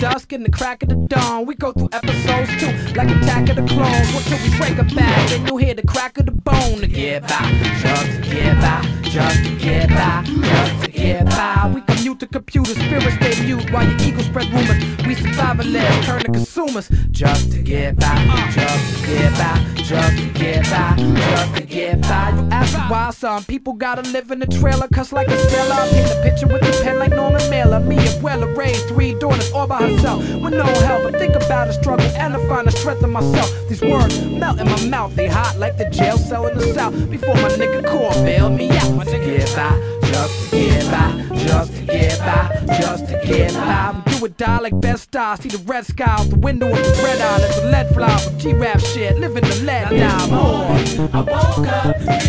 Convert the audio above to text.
dusk and the crack of the dawn. We go through episodes too, like Attack of the Clones. Until we break a back, then you'll hear the crack of the bone. To get by, just to get by, just to get by, just to get by. We commute to computers, spirits stay mute while your ego spread rumors. We survivalists turn to consumers, just to get by, just to get by, just to get by, just to get by. You ask me why some people gotta live in a trailer, cuss like a sailor. I paint a picture with a pen like Norman Mailer. Me and Weller raised 3 daughters all by herself with no help. I think about the struggle and I find the strength in myself. These words melt in my mouth, they hot like the jail cell in the south. Before my nigga Core bailed me out. To get by, just to get by, just to get by, just to get by. We do it die like best style. See the red sky out the window of the red eye. Let the lead fly from G-rap shit, living the lead down. I woke up